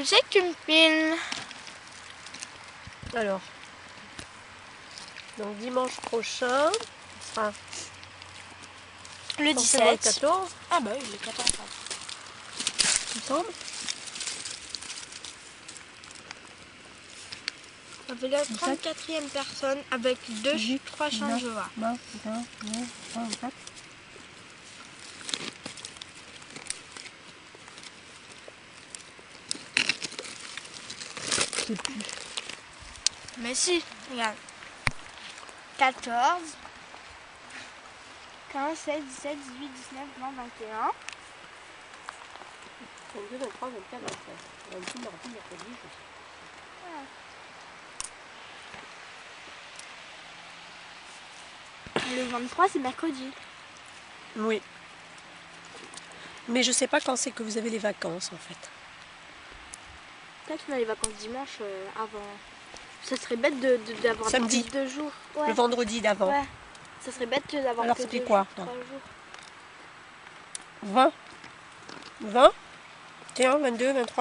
que c'est que tu me filmes? Alors, donc dimanche prochain, ce sera Le forcément le 17. 14, Ah bah oui, le 14. il me semble. Ça fait la 34e personne avec 3 changements. 20, 21, 24. Je sais plus. Mais si, regarde. 14, 15, 16, 17, 18, 19, 20, 21. 22, 23, 24, 25. Lundi, mardi, mercredi, jeudi. Le 23, c'est mercredi. Oui. Mais je sais pas quand c'est que vous avez les vacances en fait. Peut-être qu'on a les vacances dimanche avant. Ça serait bête d'avoir Samedi. 2 jours. Ouais. Le vendredi d'avant. Ouais. Ça serait bête d'avoir Alors que c'était 2 quoi, jours, là 3 jours. 20, 20, 21, 22, 23.